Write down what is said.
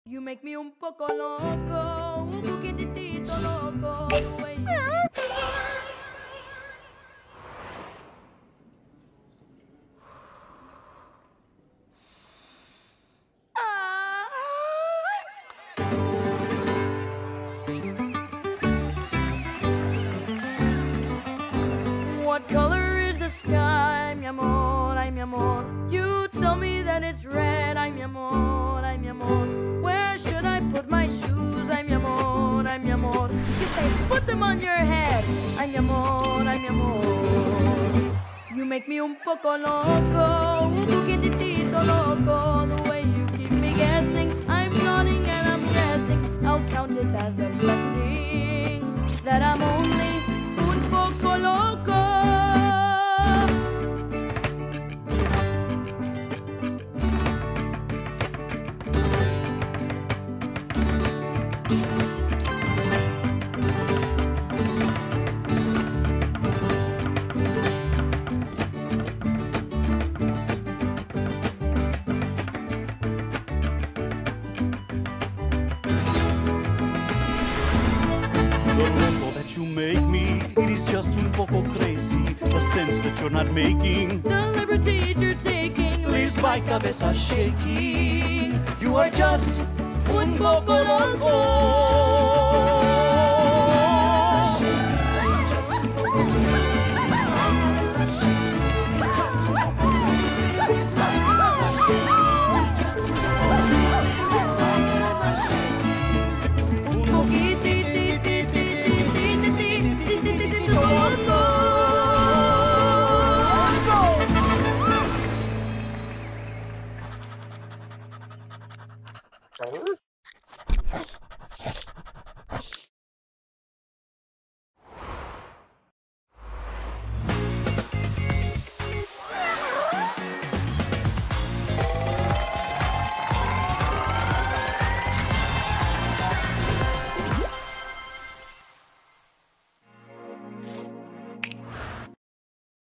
You make me un poco loco, un poquitito loco, the way you... What color is the sky, mi amor, ay mi amor? You tell me that it's red, ay mi amor, ay mi amor. Where should I put my shoes, ay mi amor, ay mi amor? You say put them on your head, ay mi amor, ay mi amor. You make me un poco loco, un poquitito loco, the way you keep me guessing. I'm nodding and I'm yesing, I'll count it as a blessing that I'm only un poco loco. The loco that you make me, it is just un poco crazy. The sense that you're not making, The liberties you're taking leaves my cabeza shaking. You are just un poco loco. un poquitito loco. Huh?